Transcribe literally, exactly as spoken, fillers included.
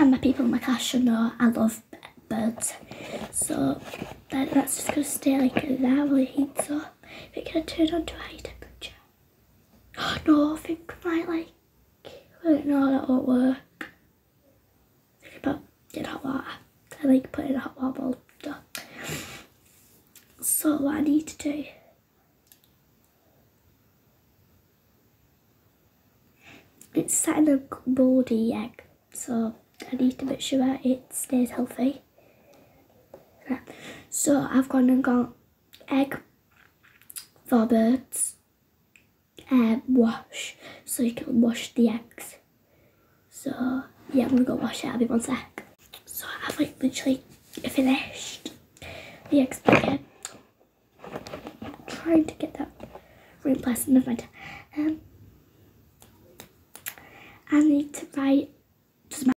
and my people in my class should know I love birds. So that, that's just going to stay like an hourly heat, so we're going to turn on to high temperature. Oh no, I think I might like, I don't know, that won't work. Think about getting hot water. I like putting a hot water bowl stuff. So what I need to do, it's sat in a mouldy egg, so I need to make sure it stays healthy. So I've gone and got egg for birds, um, wash, so you can wash the eggs. So yeah, I'm gonna go wash it, I'll be one sec. So I've like literally finished the eggs again. Trying to get that really pleasant of my um I need to write